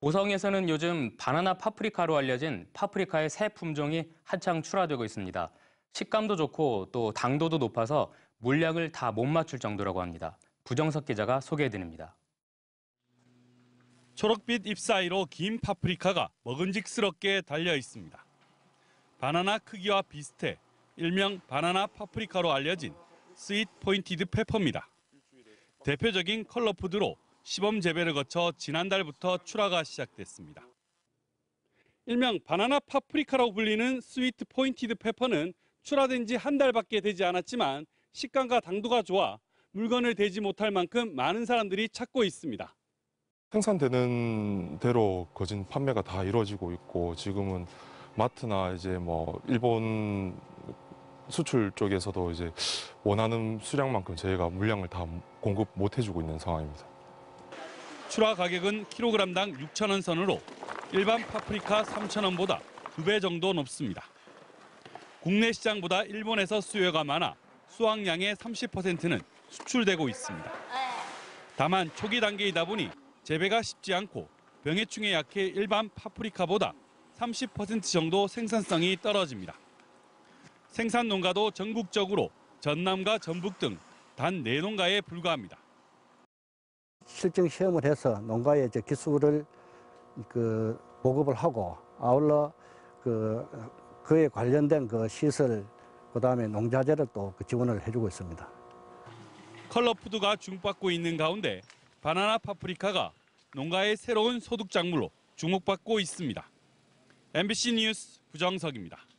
고성에서는 요즘 바나나 파프리카로 알려진 파프리카의 새 품종이 한창 출하되고 있습니다. 식감도 좋고 또 당도도 높아서 물량을 다 못 맞출 정도라고 합니다. 부정석 기자가 소개해드립니다. 초록빛 잎 사이로 긴 파프리카가 먹음직스럽게 달려 있습니다. 바나나 크기와 비슷해 일명 바나나 파프리카로 알려진 스윗 포인티드 페퍼입니다. 대표적인 컬러푸드로 시범 재배를 거쳐 지난달부터 출하가 시작됐습니다. 일명 바나나 파프리카라고 불리는 스위트 포인티드 페퍼는 출하된 지 한 달밖에 되지 않았지만 식감과 당도가 좋아 물건을 대지 못할 만큼 많은 사람들이 찾고 있습니다. 생산되는 대로 거진 판매가 다 이루어지고 있고 지금은 마트나 이제 일본 수출 쪽에서도 이제 원하는 수량만큼 저희가 물량을 다 공급 못 해주고 있는 상황입니다. 출하 가격은 킬로그램당 6,000원 선으로 일반 파프리카 3,000원보다 2배 정도 높습니다. 국내 시장보다 일본에서 수요가 많아 수확량의 30%는 수출되고 있습니다. 다만 초기 단계이다 보니 재배가 쉽지 않고 병해충에 약해 일반 파프리카보다 30% 정도 생산성이 떨어집니다. 생산 농가도 전국적으로 전남과 전북 등 단 4농가에 불과합니다. 실증 시험을 해서 농가에 기술을 보급을 하고 아울러 그에 관련된 시설, 그다음에 농자재를 또 지원을 해주고 있습니다. 컬러푸드가 주목받고 있는 가운데 바나나 파프리카가 농가의 새로운 소득 작물로 주목받고 있습니다. MBC 뉴스 부정석입니다.